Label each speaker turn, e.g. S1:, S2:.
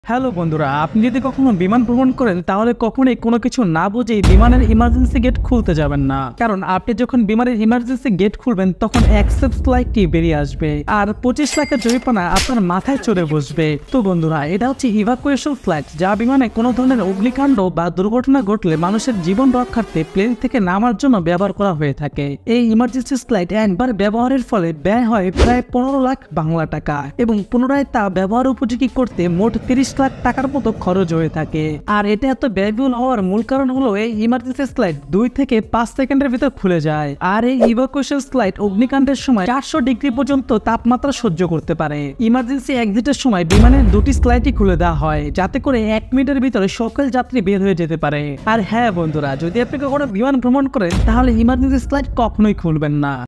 S1: Hello বন্ধুরা, আপনি যদি কখনো বিমান ভ্রমণ করেন তাহলে কখনোই কোনো কিছু না বুঝেই বিমানের ইমার্জেন্সি গেট খুলতে যাবেন না। কারণ আপনি যখন বিমানের ইমার্জেন্সি গেট খুলবেন তখন অ্যাক্সেস লাইটটি বেরিয়ে আসবে আর 25 লাখের জরিমানা আপনার মাথায় চড়ে বসবে। তো বন্ধুরা, এটা হচ্ছে ইভাকুয়েশন ফ্লাইট, যা বিমানে কোনো ধরনের অগ্নিকাণ্ড বা দুর্ঘটনা ঘটলে মানুষের জীবন রক্ষার্থে প্লেন থেকে নামার জন্য ব্যবহার করা হয়ে থাকে। এই ইমার্জেন্সি ফ্লাইট একবার ব্যবহারের ফলে ব্যয় হয় প্রায় 15 লাখ বাংলা টাকা এবং পুনরায় তা ব্যবহার উপযোগী করতে মোট 30 লাখ টাকার মতো খরচ হয়ে থাকে। আর এটা এত ব্যয়বহুল হওয়ার মূল কারণ হলো এই ইমার্জেন্সি ফ্লাইট 2 থেকে 5 সেকেন্ডের ভিতর খুলে যায়। আর এই ইভাকুয়েশন ফ্লাইট অগ্নিকাণ্ডের সময় 400 ডিগ্রি পর্যন্ত তাপমাত্রা সহ্য করতে পারে। ইমার্জেন্সি এক্সিটের সময় বিমানের 2টি স্লাইডই খুলে দেওয়া হয়, যাতে করে 1 মিনিটের ভিতরে সকল যাত্রী বের হয়ে যেতে পারে। আর হ্যাঁ বন্ধুরা, যদি আপনি কখনো বিমান ভ্রমণ করেন তাহলে ইমার্জেন্সি ফ্লাইট কখনোই খুলবেন না।